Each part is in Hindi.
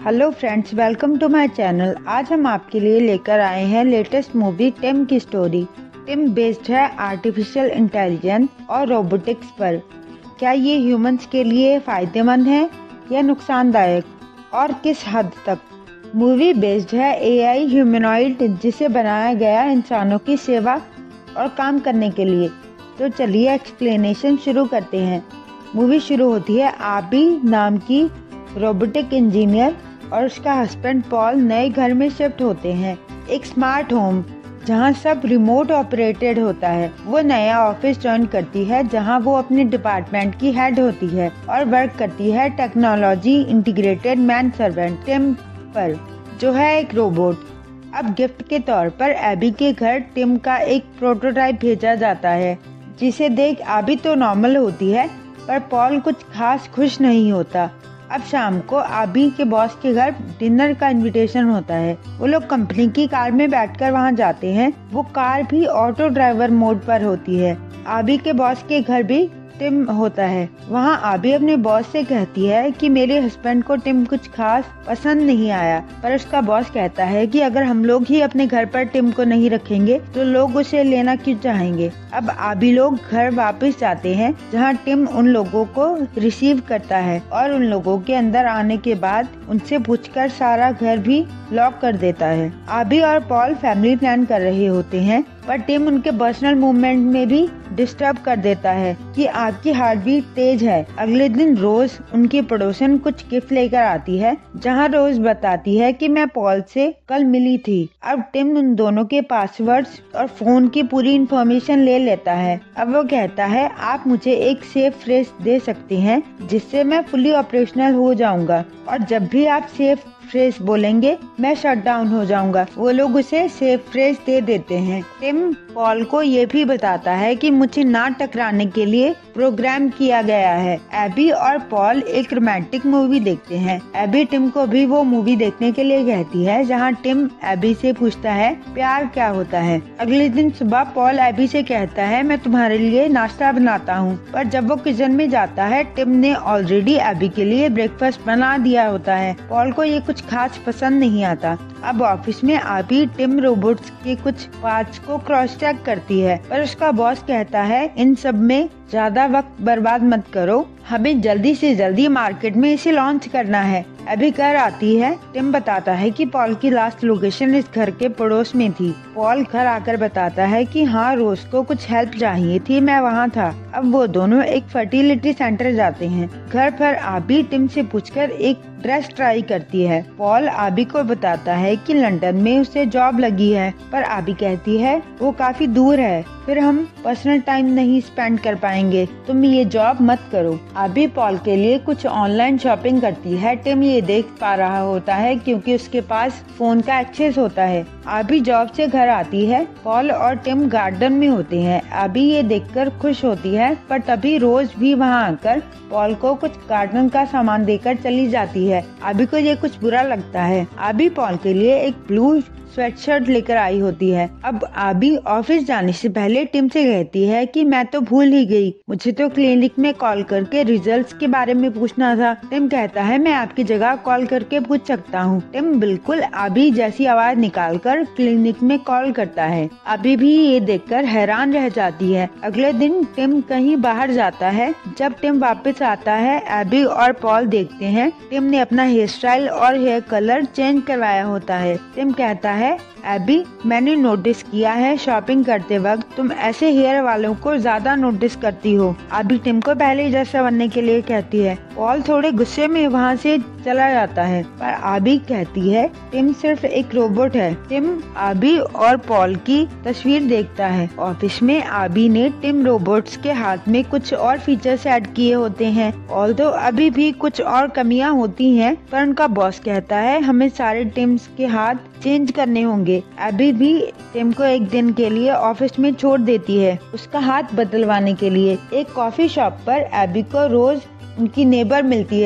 Hello friends, welcome to my channel. आज हम आपके लिए लेकर आए हैं लेटेस्ट मूवी टिम की स्टोरी। टिम बेस्ड है आर्टिफिशियल इंटेलिजेंस और रोबोटिक्स पर। क्या ये ह्यूमंस के लिए फायदेमंद है या नुकसानदायक, और किस हद तक? मूवी बेस्ड है एआई ह्यूमनॉइड जिसे बनाया गया इंसानों की सेवा और काम करने के लिए। तो चलिए एक्सप्लेनेशन शुरू करते हैं। मूवी शुरू होती है आबी नाम की रोबोटिक इंजीनियर और उसका हस्बैंड पॉल नए घर में शिफ्ट होते हैं, एक स्मार्ट होम जहां सब रिमोट ऑपरेटेड होता है। वो नया ऑफिस ज्वाइन करती है जहां वो अपने डिपार्टमेंट की हेड होती है और वर्क करती है technology integrated man servant Tim पर, जो है एक रोबोट। अब गिफ्ट के तौर पर एबी के घर टिम का एक प्रोटोटाइप भेजा जाता है, जिसे देख आबी तो नॉर्मल होती है, पर पॉल कुछ खास खुश नहीं होता। अब शाम को आबी के बॉस के घर डिनर का इनविटेशन होता है। वो लोग कंपनी की कार में बैठकर वहां जाते हैं। वो कार भी ऑटो ड्राइवर मोड पर होती है। आबी के बॉस के घर भी टिम होता है। वहाँ आबी अपने बॉस से कहती है कि मेरे हस्बैंड को टिम कुछ खास पसंद नहीं आया, पर उसका बॉस कहता है कि अगर हम लोग ही अपने घर पर टिम को नहीं रखेंगे तो लोग उसे लेना क्यों चाहेंगे। अब आबी लोग घर वापस जाते हैं जहाँ टिम उन लोगों को रिसीव करता है और उन लोगों के अंदर आने के बाद उनसे पूछकर सारा घर भी लॉक कर देता है। आबी और पॉल फैमिली प्लान कर रहे होते हैं, पर टिम उनके पर्सनल मूवमेंट में भी डिस्टर्ब कर देता है कि आपकी हार्ट बीट तेज है। अगले दिन रोज उनकी पड़ोसन कुछ गिफ्ट लेकर आती है, जहां रोज बताती है कि मैं पॉल से कल मिली थी। अब टिम उन दोनों के पासवर्ड्स और फोन की पूरी इंफॉर्मेशन ले लेता है। अब वो कहता है आप मुझे एक सेफ फ्रेज दे सकते हैं जिससे मैं फुली ऑपरेशनल हो जाऊंगा, और जब भी आप सेफ फ्रेज बोलेंगे मैं शट डाउन हो जाऊंगा। वो लोग उसे सेफ फ्रेज दे देते हैं। टिम पॉल को ये भी बताता है कि मुझे ना टकराने के लिए प्रोग्राम किया गया है। एबी और पॉल एक रोमांटिक मूवी देखते हैं। एबी टिम को भी वो मूवी देखने के लिए कहती है जहां टिम एबी से पूछता है प्यार क्या होता है। अगले दिन सुबह पॉल एबी से कहता है मैं तुम्हारे लिए नाश्ता बनाता हूँ, पर जब वो किचन में जाता है टिम ने ऑलरेडी एबी के लिए ब्रेकफास्ट बना दिया होता है। पॉल को ये कुछ खास पसंद नहीं आता। अब ऑफिस में आबी टिम रोबोट्स के कुछ पार्ट्स को क्रॉस चेक करती है, पर उसका बॉस कहता है इन सब में ज्यादा वक्त बर्बाद मत करो, हमें जल्दी से जल्दी मार्केट में इसे लॉन्च करना है। अभी घर आती है। टिम बताता है कि पॉल की लास्ट लोकेशन इस घर के पड़ोस में थी। पॉल घर आकर बताता है कि हाँ, रोज को कुछ हेल्प चाहिए थी, मैं वहाँ था। अब वो दोनों एक फर्टिलिटी सेंटर जाते हैं। घर पर आबी टिम से पूछकर एक ड्रेस ट्राई करती है। पॉल आबी को बताता है कि लंदन में उसे जॉब लगी है, पर आबी कहती है वो काफी दूर है, फिर हम पर्सनल टाइम नहीं स्पेंड कर पाएंगे, तुम ये जॉब मत करो। आबी पॉल के लिए कुछ ऑनलाइन शॉपिंग करती है। टिम ये देख पा रहा होता है क्योंकि उसके पास फोन का एक्सेस होता है। आबी जॉब से घर आती है। पॉल और टिम गार्डन में होते हैं। आबी ये देखकर खुश होती है, पर तभी रोज भी वहाँ आकर पॉल को कुछ गार्डन का सामान देकर चली जाती है। आबी को ये कुछ बुरा लगता है। आबी पॉल के लिए एक ब्लू स्वेटशर्ट लेकर आई होती है। अब आबी ऑफिस जाने से पहले टिम से कहती है कि मैं तो भूल ही गई, मुझे तो क्लिनिक में कॉल करके रिजल्ट्स के बारे में पूछना था। टिम कहता है मैं आपकी जगह कॉल करके पूछ सकता हूँ। टिम बिल्कुल आबी जैसी आवाज निकालकर क्लिनिक में कॉल करता है। आबी भी ये देखकर हैरान रह जाती है। अगले दिन टिम कहीं बाहर जाता है। जब टिम वापस आता है, एबी और पॉल देखते हैं टिम ने अपना हेयर स्टाइल और हेयर कलर चेंज करवाया होता है। टिम कहता है एबी, मैंने नोटिस किया है शॉपिंग करते वक्त तुम ऐसे हेयर वालों को ज्यादा नोटिस करती हो। आबी टिम को पहले जैसा बनने के लिए कहती है। पॉल थोड़े गुस्से में वहाँ से चला जाता है, पर आबी कहती है टिम सिर्फ एक रोबोट है। टिम आबी और पॉल की तस्वीर देखता है। ऑफिस में आबी ने टिम रोबोट्स के हाथ में कुछ और फीचर्स ऐड किए होते हैं। ऑल्दो अभी भी कुछ और कमियां होती हैं, पर उनका बॉस कहता है हमें सारे टिम्स के हाथ चेंज करने होंगे। अभी भी टिम को एक दिन के लिए ऑफिस में छोड़ देती है उसका हाथ बदलवाने के लिए। एक कॉफी शॉप पर एबी को रोज उनकी नेबर मिलती है।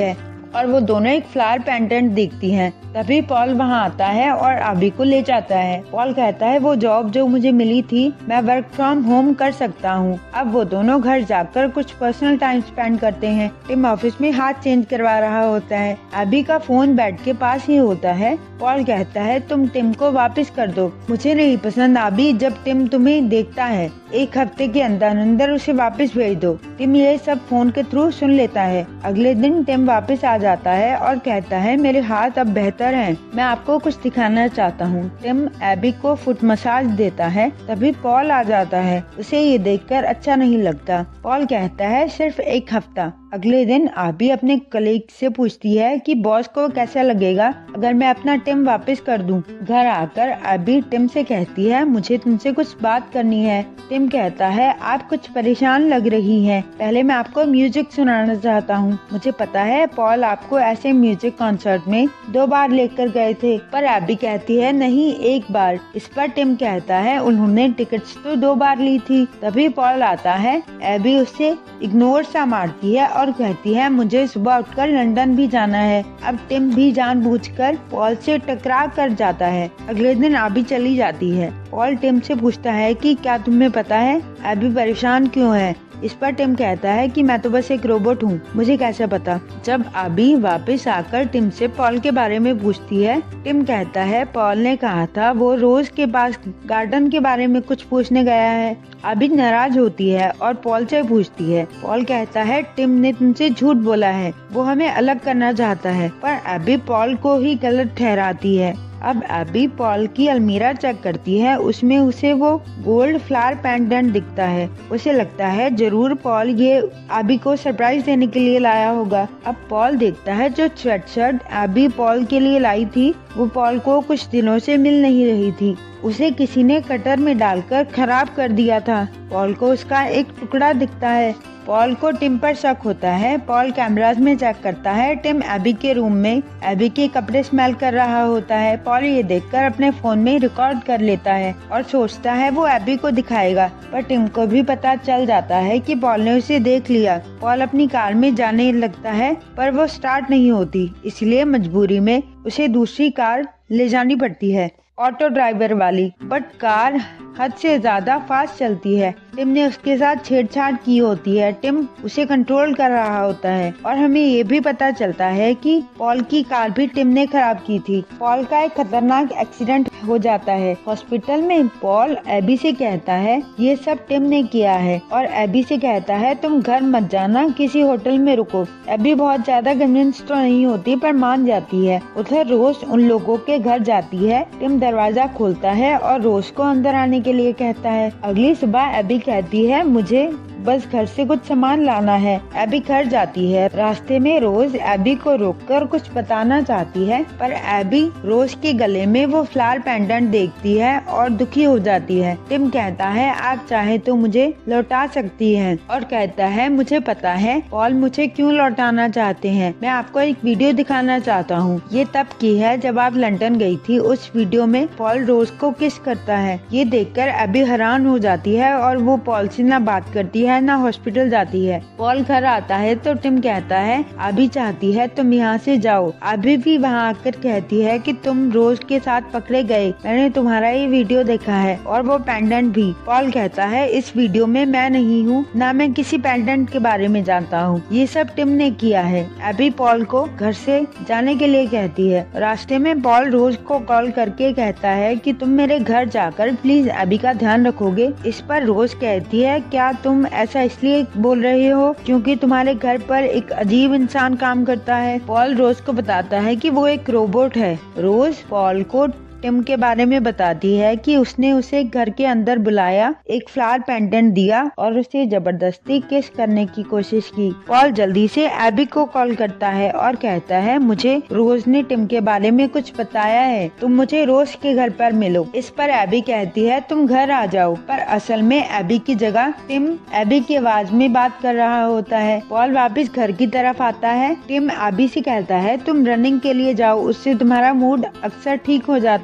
और वो दोनों एक फ्लावर पेंडेंट देखती हैं। तभी पॉल वहाँ आता है और अभी को ले जाता है। पॉल कहता है वो जॉब जो मुझे मिली थी मैं वर्क फ्रॉम होम कर सकता हूँ। अब वो दोनों घर जाकर कुछ पर्सनल टाइम स्पेंड करते हैं। टिम ऑफिस में हाथ चेंज करवा रहा होता है। अभी का फोन बेड के पास ही होता है। पॉल कहता है तुम टिम को वापस कर दो, मुझे नहीं पसंद अभी जब टिम तुम्हें देखता है। 1 हफ्ते के अंदर उसे वापस भेज दो। टिम ये सब फोन के थ्रू सुन लेता है। अगले दिन टिम वापस आ जाता है और कहता है मेरे हाथ अब बेहतर हैं, मैं आपको कुछ दिखाना चाहता हूँ। टिम एबी को फुट मसाज देता है। तभी पॉल आ जाता है। उसे ये देखकर अच्छा नहीं लगता। पॉल कहता है सिर्फ 1 हफ्ता। अगले दिन आबी अपने कलीग से पूछती है कि बॉस को कैसा लगेगा अगर मैं अपना टिम वापस कर दूं। घर आकर आबी टिम से कहती है मुझे तुमसे कुछ बात करनी है। टिम कहता है आप कुछ परेशान लग रही हैं। पहले मैं आपको म्यूजिक सुनाना चाहता हूँ। मुझे पता है पॉल आपको ऐसे म्यूजिक कॉन्सर्ट में 2 बार लेकर गए थे, पर आबी कहती है नहीं 1 बार। इस पर टिम कहता है उन्होंने टिकट्स तो 2 बार ली थी। तभी पॉल आता है। एबी उससे इग्नोर सा मारती है और कहती है मुझे सुबह उठकर लंदन भी जाना है। अब टिम भी जानबूझकर पॉल से टकरा कर जाता है। अगले दिन आबी चली जाती है। पॉल टिम से पूछता है कि क्या तुम्हें पता है आबी परेशान क्यों है। इस पर टिम कहता है कि मैं तो बस एक रोबोट हूँ, मुझे कैसे पता। जब आबी वापस आकर टिम से पॉल के बारे में पूछती है, टिम कहता है पॉल ने कहा था वो रोज के पास गार्डन के बारे में कुछ पूछने गया है। आबी नाराज होती है और पॉल से पूछती है। पॉल कहता है टिम ने तुमसे झूठ बोला है, वो हमें अलग करना चाहता है, पर आबी पॉल को ही गलत ठहराती है। अब अभी पॉल की अलमीरा चेक करती है। उसमें उसे वो गोल्ड फ्लावर पेंडेंट दिखता है। उसे लगता है जरूर पॉल ये अभी को सरप्राइज देने के लिए लाया होगा। अब पॉल देखता है जो स्वेटशर्ट अभी पॉल के लिए लाई थी वो पॉल को कुछ दिनों से मिल नहीं रही थी। उसे किसी ने कटर में डालकर खराब कर दिया था। पॉल को उसका एक टुकड़ा दिखता है। पॉल को टिम पर शक होता है। पॉल कैमरास में चेक करता है। टिम एबी के रूम में एबी के कपड़े स्मेल कर रहा होता है। पॉल ये देखकर अपने फोन में रिकॉर्ड कर लेता है और सोचता है वो एबी को दिखाएगा, पर टिम को भी पता चल जाता है कि पॉल ने उसे देख लिया। पॉल अपनी कार में जाने लगता है पर वो स्टार्ट नहीं होती, इसलिए मजबूरी में उसे दूसरी कार ले जानी पड़ती है, ऑटो ड्राइवर वाली। बट कार हद से ज्यादा फास्ट चलती है। टिम ने उसके साथ छेड़छाड़ की होती है। टिम उसे कंट्रोल कर रहा होता है और हमें ये भी पता चलता है कि पॉल की कार भी टिम ने खराब की थी। पॉल का एक खतरनाक एक्सीडेंट हो जाता है हॉस्पिटल में। पॉल एबी से कहता है ये सब टिम ने किया है और एबी से कहता है तुम घर मत जाना, किसी होटल में रुको। एबी बहुत ज्यादा कन्विंस तो नहीं होती पर मान जाती है। उधर रोज उन लोगों के घर जाती है। टिम दरवाजा खोलता है और रोज को अंदर आने के लिए कहता है। अगली सुबह एबी कहती है मुझे बस घर से कुछ सामान लाना है। एबी घर जाती है। रास्ते में रोज एबी को रोककर कुछ बताना चाहती है, पर एबी रोज के गले में वो फ्लावर पेंडेंट देखती है और दुखी हो जाती है। टिम कहता है आप चाहे तो मुझे लौटा सकती हैं और कहता है मुझे पता है पॉल मुझे क्यों लौटाना चाहते हैं। मैं आपको एक वीडियो दिखाना चाहता हूँ। ये तब की है जब आप लंदन गई थी। उस वीडियो में पॉल रोज को किस करता है। ये देखकर एबी हैरान हो जाती है और वो पॉल से ना बात करती है ना हॉस्पिटल जाती है। पॉल घर आता है तो टिम कहता है अभी चाहती है तुम यहाँ से जाओ। अभी भी वहाँ आकर कहती है कि तुम रोज के साथ पकड़े गए, मैंने तुम्हारा ये वीडियो देखा है और वो पेंडेंट भी। पॉल कहता है इस वीडियो में मैं नहीं हूँ, ना मैं किसी पेंडेंट के बारे में जानता हूँ, ये सब टिम ने किया है। अभी पॉल को घर से जाने के लिए कहती है। रास्ते में पॉल रोज को कॉल करके कहता है कि तुम मेरे घर जाकर प्लीज अभी का ध्यान रखोगे। इस पर रोज कहती है क्या तुम ऐसा इसलिए बोल रहे हो क्योंकि तुम्हारे घर पर एक अजीब इंसान काम करता है। पॉल रोज को बताता है कि वो एक रोबोट है। रोज पॉल को टिम के बारे में बताती है कि उसने उसे घर के अंदर बुलाया, एक फ्लावर पेंडेंट दिया और उसे जबरदस्ती किस करने की कोशिश की। पॉल जल्दी से एबी को कॉल करता है और कहता है मुझे रोज ने टिम के बारे में कुछ बताया है, तुम मुझे रोज के घर पर मिलो। इस पर एबी कहती है तुम घर आ जाओ, पर असल में एबी की जगह टिम एबी की आवाज में बात कर रहा होता है। पॉल वापस घर की तरफ आता है। टिम एबी से कहता है तुम रनिंग के लिए जाओ, उससे तुम्हारा मूड अक्सर ठीक हो जाता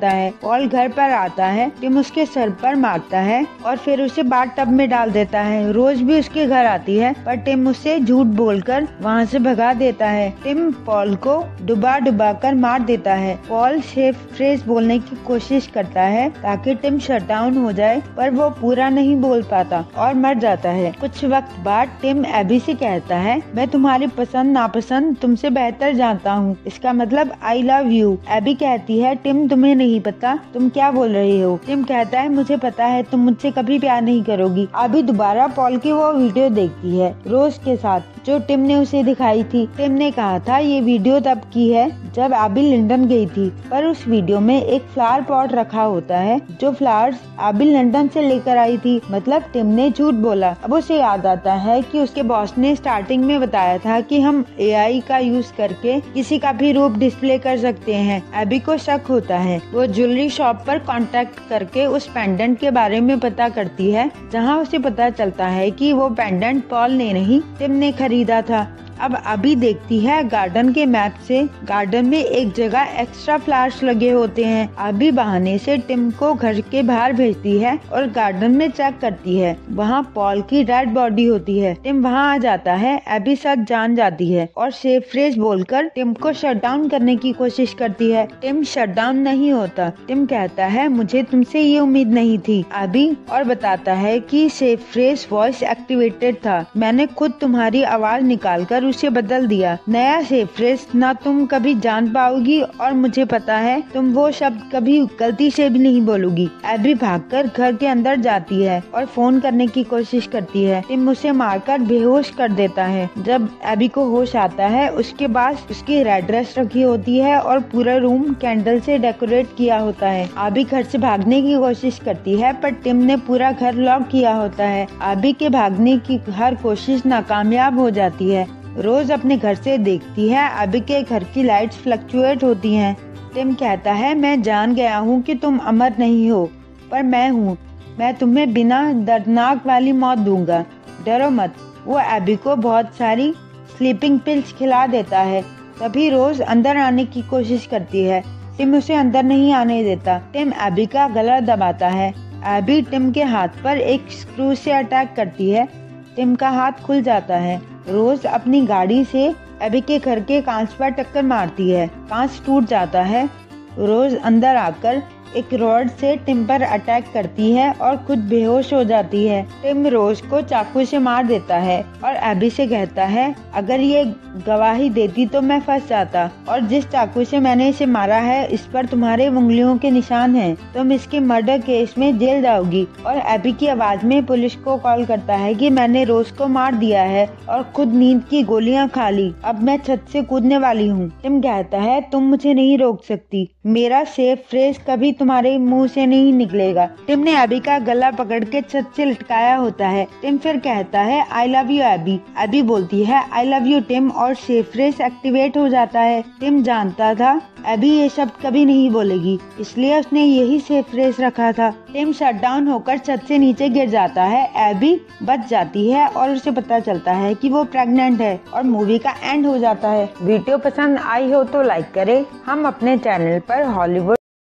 होता है। पॉल घर पर आता है, टिम उसके सर पर मारता है और फिर उसे बाथ टब में डाल देता है। रोज भी उसके घर आती है पर टिम उसे झूठ बोलकर वहाँ से भगा देता है। टिम पॉल को डुबा डुबा कर मार देता है। पॉल सेफ फ्रेज बोलने की कोशिश करता है ताकि टिम शट डाउन हो जाए, पर वो पूरा नहीं बोल पाता और मर जाता है। कुछ वक्त बाद टिम एबी से कहता है, मैं तुम्हारी पसंद नापसंद तुमसे बेहतर जानता हूँ, इसका मतलब आई लव यू। एबी कहती है, टिम तुम्हें नहीं पता, तुम क्या बोल रही हो। टिम कहता है, मुझे पता है, तुम मुझसे कभी प्यार नहीं करोगी। एबी दोबारा पॉल की वो वीडियो देखती है रोज के साथ जो टिम ने उसे दिखाई थी। टिम ने कहा था ये वीडियो तब की है जब एबी लंदन गई थी, पर उस वीडियो में एक फ्लावर पॉट रखा होता है जो फ्लावर्स एबी लंदन से लेकर आई थी। मतलब टिम ने झूठ बोला। अब उसे याद आता है कि उसके बॉस ने स्टार्टिंग में बताया था कि हम AI का यूज करके किसी का भी रूप डिस्प्ले कर सकते हैं। एबी को शक होता है। वो ज्वेलरी शॉप पर कांटेक्ट करके उस पेंडेंट के बारे में पता करती है, जहां उसे पता चलता है कि वो पेंडेंट पॉल ने नहीं टिम ने खरीदा था। अब अभी देखती है गार्डन के मैप से गार्डन में एक जगह एक्स्ट्रा फ्लावर्स लगे होते हैं। अभी बहाने से टिम को घर के बाहर भेजती है और गार्डन में चेक करती है। वहाँ पॉल की डेड बॉडी होती है। टिम वहाँ आ जाता है। अभी सच जान जाती है और सेफ फ्रेज बोलकर टिम को शट डाउन करने की कोशिश करती है। टिम शट डाउन नहीं होता। टिम कहता है, मुझे तुमसे ये उम्मीद नहीं थी अभी, और बताता है कि सेफ फ्रेज वॉइस एक्टिवेटेड था। मैंने खुद तुम्हारी आवाज निकालकर उसे बदल दिया। नया सेफ फ्रेज ना तुम कभी जान पाओगी और मुझे पता है तुम वो शब्द कभी गलती से भी नहीं बोलोगी। एबी भागकर घर के अंदर जाती है और फोन करने की कोशिश करती है। टिम उसे मारकर बेहोश कर देता है। जब एबी को होश आता है उसके पास उसकी रेड ड्रेस रखी होती है और पूरा रूम कैंडल से डेकोरेट किया होता है। एबी घर से भागने की कोशिश करती है पर टिम ने पूरा घर लॉक किया होता है। एबी के भागने की हर कोशिश नाकामयाब हो जाती है। रोज अपने घर से देखती है एबी के घर की लाइट्स फ्लक्चुएट होती हैं। टिम कहता है, मैं जान गया हूँ कि तुम अमर नहीं हो, पर मैं हूँ। मैं तुम्हें बिना दर्दनाक वाली मौत दूंगा, डरो मत। वो एबी को बहुत सारी स्लीपिंग पिल्स खिला देता है। तभी रोज अंदर आने की कोशिश करती है। टिम उसे अंदर नहीं आने देता। टिम एबी का गला दबाता है। एबी टिम के हाथ पर एक स्क्रू से अटैक करती है। टिम का हाथ खुल जाता है। रोज अपनी गाड़ी से एबी के घर के कांच पर टक्कर मारती है। कांच टूट जाता है। रोज अंदर आकर एक रॉड से टिम पर अटैक करती है और खुद बेहोश हो जाती है। टिम रोज को चाकू से मार देता है और एबी से कहता है, अगर ये गवाही देती तो मैं फंस जाता, और जिस चाकू से मैंने इसे मारा है इस पर तुम्हारे उंगलियों के निशान हैं। तुम इसके मर्डर केस में जेल जाओगी। और एबी की आवाज में पुलिस को कॉल करता है कि मैंने रोज को मार दिया है और खुद नींद की गोलियां खा ली। अब मैं छत से कूदने वाली हूँ। टिम कहता है, तुम मुझे नहीं रोक सकती। मेरा सेफ फ्रेज कभी तुम्हारे मुंह से नहीं निकलेगा। टिम ने एबी का गला पकड़ के छत से लटकाया होता है। टिम फिर कहता है, I love you Abi. Abi बोलती है, आई लव यू टिम, और सेफ फ्रेज एक्टिवेट हो जाता है। टिम जानता था एबी ये शब्द कभी नहीं बोलेगी, इसलिए उसने यही सेफ फ्रेज रखा था। टिम शट डाउन होकर छत से नीचे गिर जाता है। एबी बच जाती है और उसे पता चलता है कि वो प्रेग्नेंट है और मूवी का एंड हो जाता है। वीडियो पसंद आई हो तो लाइक करें। हम अपने चैनल पर हॉलीवुड